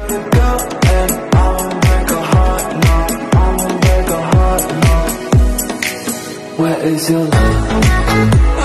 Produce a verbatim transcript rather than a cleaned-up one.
go, and I won't break a heart, no, I won't break a heart, no. Where is your love?